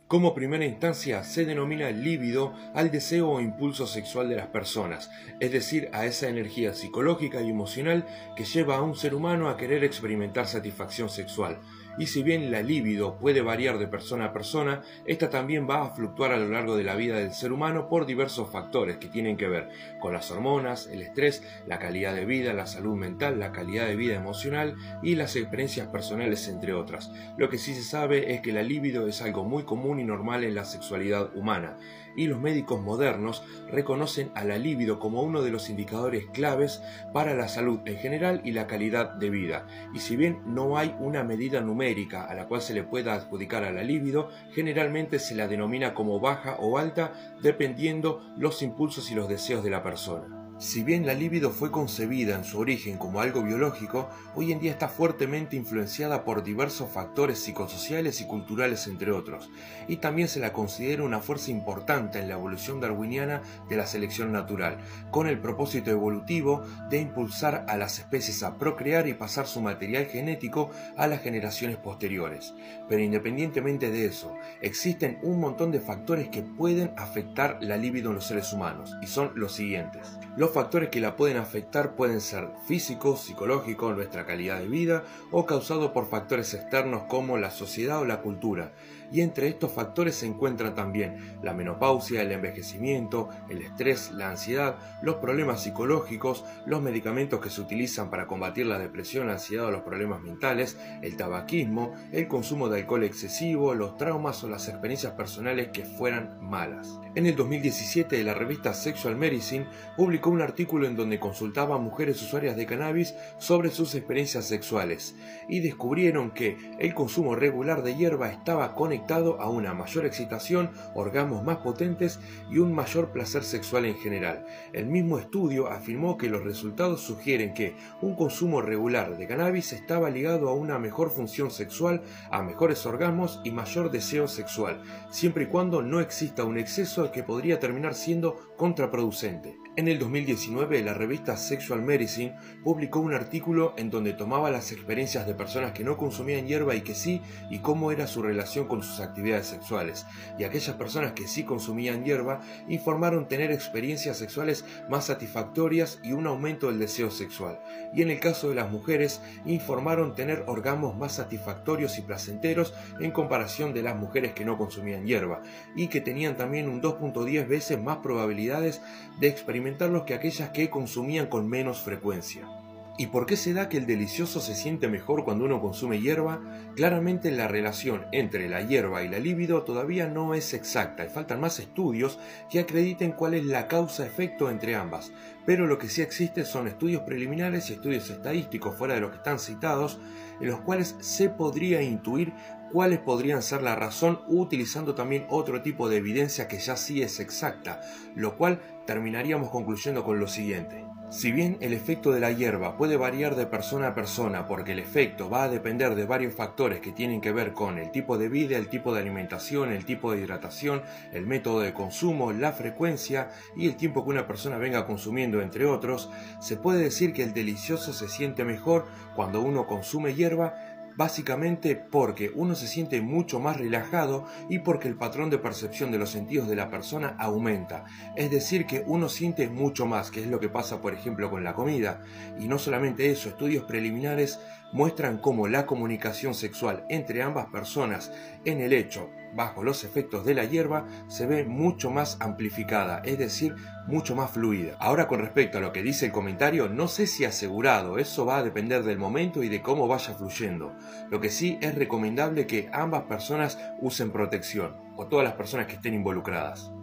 Como primera instancia se denomina líbido al deseo o impulso sexual de las personas, es decir, a esa energía psicológica y emocional que lleva a un ser humano a querer experimentar satisfacción sexual. Y si bien la libido puede variar de persona a persona, esta también va a fluctuar a lo largo de la vida del ser humano por diversos factores que tienen que ver con las hormonas, el estrés, la calidad de vida, la salud mental, la calidad de vida emocional y las experiencias personales, entre otras. Lo que sí se sabe es que la libido es algo muy común y normal en la sexualidad humana, y los médicos modernos reconocen a la libido como uno de los indicadores claves para la salud en general y la calidad de vida. Y si bien no hay una medida numérica a la cual se le pueda adjudicar a la libido, generalmente se la denomina como baja o alta dependiendo los impulsos y los deseos de la persona. Si bien la libido fue concebida en su origen como algo biológico, hoy en día está fuertemente influenciada por diversos factores psicosociales y culturales, entre otros, y también se la considera una fuerza importante en la evolución darwiniana de la selección natural, con el propósito evolutivo de impulsar a las especies a procrear y pasar su material genético a las generaciones posteriores. Pero independientemente de eso, existen un montón de factores que pueden afectar la libido en los seres humanos, y son los siguientes. Los factores que la pueden afectar pueden ser físicos, psicológicos, nuestra calidad de vida o causados por factores externos como la sociedad o la cultura. Y entre estos factores se encuentran también la menopausia, el envejecimiento, el estrés, la ansiedad, los problemas psicológicos, los medicamentos que se utilizan para combatir la depresión, la ansiedad o los problemas mentales, el tabaquismo, el consumo de alcohol excesivo, los traumas o las experiencias personales que fueran malas. En el 2017 la revista Sexual Medicine publicó un artículo en donde consultaba a mujeres usuarias de cannabis sobre sus experiencias sexuales y descubrieron que el consumo regular de hierba estaba conectado a una mayor excitación, orgasmos más potentes y un mayor placer sexual en general. El mismo estudio afirmó que los resultados sugieren que un consumo regular de cannabis estaba ligado a una mejor función sexual, a mejores orgasmos y mayor deseo sexual, siempre y cuando no exista un exceso que podría terminar siendo contraproducente. En el 2019, la revista Sexual Medicine publicó un artículo en donde tomaba las experiencias de personas que no consumían hierba y que sí, y cómo era su relación con sus actividades sexuales. Y aquellas personas que sí consumían hierba informaron tener experiencias sexuales más satisfactorias y un aumento del deseo sexual. Y en el caso de las mujeres, informaron tener orgasmos más satisfactorios y placenteros en comparación de las mujeres que no consumían hierba, y que tenían también un 2.10 veces más probabilidades de experimentarlos que aquellas que consumían con menos frecuencia. ¿Y por qué se da que el delicioso se siente mejor cuando uno consume hierba? Claramente la relación entre la hierba y la libido todavía no es exacta y faltan más estudios que acrediten cuál es la causa-efecto entre ambas, pero lo que sí existe son estudios preliminares y estudios estadísticos fuera de los que están citados, en los cuales se podría intuir cuáles podrían ser la razón, utilizando también otro tipo de evidencia que ya sí es exacta, lo cual terminaríamos concluyendo con lo siguiente. Si bien el efecto de la hierba puede variar de persona a persona porque el efecto va a depender de varios factores que tienen que ver con el tipo de vida, el tipo de alimentación, el tipo de hidratación, el método de consumo, la frecuencia y el tiempo que una persona venga consumiendo, entre otros, se puede decir que el delicioso se siente mejor cuando uno consume hierba, básicamente porque uno se siente mucho más relajado y porque el patrón de percepción de los sentidos de la persona aumenta. Es decir, que uno siente mucho más, que es lo que pasa por ejemplo con la comida. Y no solamente eso, estudios preliminares muestran cómo la comunicación sexual entre ambas personas en el hecho, bajo los efectos de la hierba, se ve mucho más amplificada, es decir, mucho más fluida. Ahora, con respecto a lo que dice el comentario, no sé si asegurado, eso va a depender del momento y de cómo vaya fluyendo. Lo que sí es recomendable que ambas personas usen protección, o todas las personas que estén involucradas.